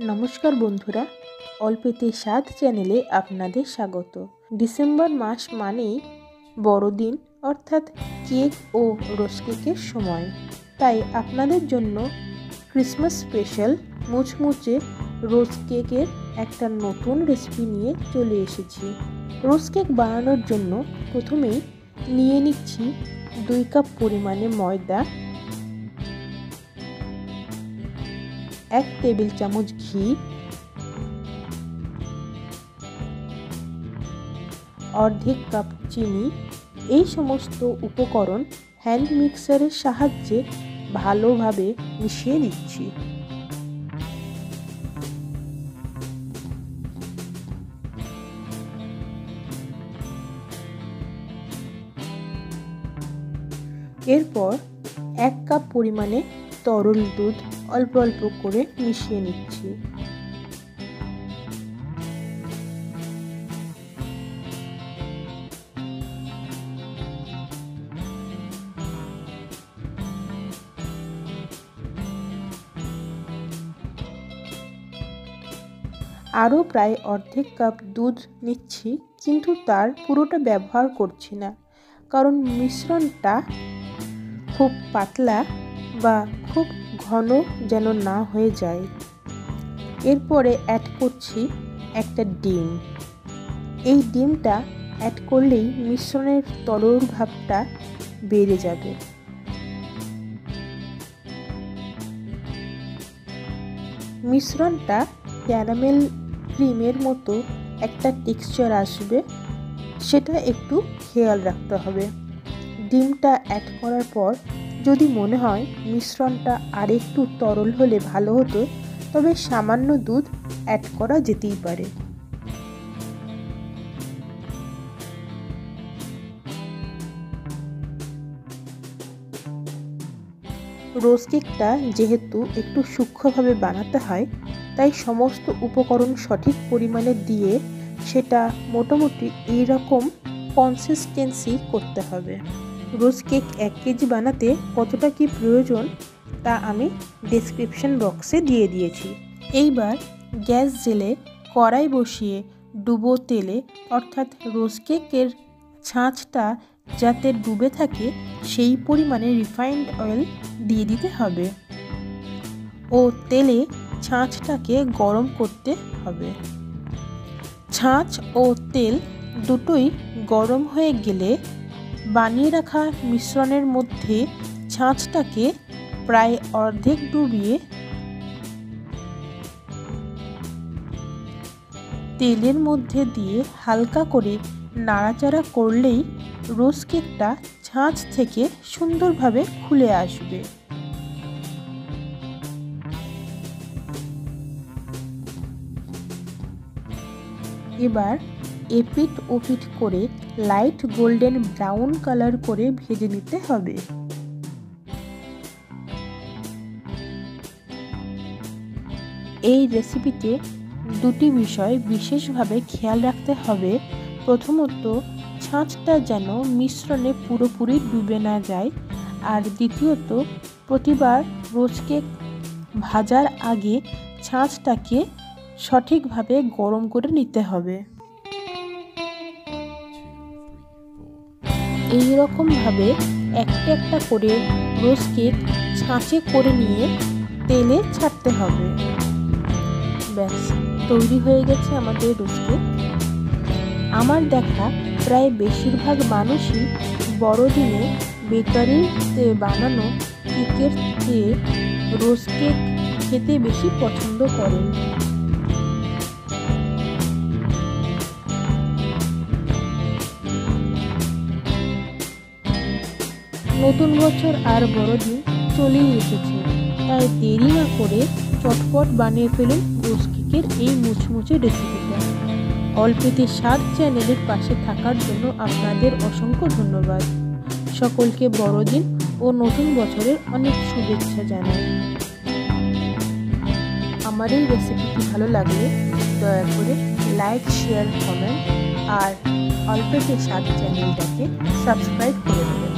নমস্কার বন্ধুরা, অল্পেতে স্বাদ চ্যানেলে আপনাদের স্বাগত। ডিসেম্বর মাস মানেই বড়দিন অর্থাৎ কেক ও রোজ কেকের সময়। তাই আপনাদের জন্য ক্রিসমাস স্পেশাল মুচমুচে রোজ কেকের একটা নতুন রেসিপি নিয়ে চলে এসেছি। রোজ কেক বানানোর জন্য প্রথমেই নিয়ে নিচ্ছি 2 কাপ পরিমাণে ময়দা, 1 টেবিল চামচ ঘি, অর্ধেক কাপ চিনি। এই সমস্ত উপকরণ হ্যান্ড মিক্সারের সাহায্যে ভালোভাবে মিশিয়ে দিচ্ছি। এরপর 1 কাপ পরিমাণে তরল দুধ অল্প অল্প করে মিশিয়ে নিচ্ছি। আরও প্রায় অর্ধেক কাপ দুধ নিচ্ছি, কিন্তু তার পুরোটা ব্যবহার করছি না, কারণ মিশ্রণটা খুব পাতলা বা খুব ঘন যেন না হয়ে যায়। এরপরে অ্যাড করছি একটা ডিম। এই ডিমটা অ্যাড করলেই মিশ্রণের তরল ভাবটা বেড়ে যাবে। মিশ্রণটা ক্যারামেল ক্রিমের মতো একটা টেক্সচার আসবে, সেটা একটু খেয়াল রাখতে হবে। ডিমটা অ্যাড করার পর যদি মনে হয় মিশ্রণটা আরেকটু তরল হলে ভালো হতো, তবে সামান্য দুধ অ্যাড করা যেতেই পারে। রোজ কেকটা যেহেতু একটু সূক্ষ্মভাবে বানাতে হয়, তাই সমস্ত উপকরণ সঠিক পরিমাণে দিয়ে সেটা মোটামুটি এইরকম কনসিস্টেন্সি করতে হবে। রোজ কেক 1 কেজি বানাতে কতটা কি প্রয়োজন তা আমি ডেসক্রিপশন বক্সে দিয়ে দিয়েছি। এইবার গ্যাস জেলে কড়াই বসিয়ে ডুবো তেলে, অর্থাৎ রোজ কেকের ছাঁচটা যাতে ডুবে থাকে সেই পরিমাণে রিফাইন্ড অয়েল দিয়ে দিতে হবে ও তেলে ছাঁচটাকে গরম করতে হবে। ছাঁচ ও তেল দুটোই গরম হয়ে গেলে বানিয়ে রাখা মিশ্রণের মধ্যে ছাঁচটাকে প্রায় অর্ধেক ডুবিয়ে তেলের মধ্যে দিয়ে হালকা করে নাড়াচাড়া করলেই রোজ কেকটা ছাঁচ থেকে সুন্দরভাবে খুলে আসবে। এবার এপিঠ ওপিঠ করে লাইট গোল্ডেন ব্রাউন কালার করে ভেজে নিতে হবে। এই রেসিপিতে দুটি বিষয় বিশেষভাবে খেয়াল রাখতে হবে। প্রথমত, ছাঁচটা যেন মিশ্রণে পুরোপুরি ডুবে না যায়, আর দ্বিতীয়ত, প্রতিবার রোজ কেক ভাজার আগে ছাঁচটাকে সঠিকভাবে গরম করে নিতে হবে। এই রকমভাবে একটা একটা করে রোজ কেক ছাঁচে করে নিয়ে তেলে ছাড়তে হবে। ব্যাস, তৈরি হয়ে গেছে আমাদের রোজ কেক। আমার দেখা প্রায় বেশিরভাগ মানুষই বড়দিনে বেকারিতে বানানো কেকের চেয়ে রোজ কেক খেতে বেশি পছন্দ করেন। নতুন বছর আর বড়দিন চলেই এসেছে, তাই দেরি না করে চটপট বানিয়ে ফেলুন রোজ কেকের এই মুচমুচে রেসিপিটা। অল্পেতে স্বাদ চ্যানেলের পাশে থাকার জন্য আপনাদের অসংখ্য ধন্যবাদ। সকলকে বড়দিন ও নতুন বছরের অনেক শুভেচ্ছা জানাই। আমার এই রেসিপিটি ভালো লাগলে দয়া করে লাইক, শেয়ার, কমেন্ট আর অল্পেতে স্বাদ চ্যানেলটাকে সাবস্ক্রাইব করে দেবেন।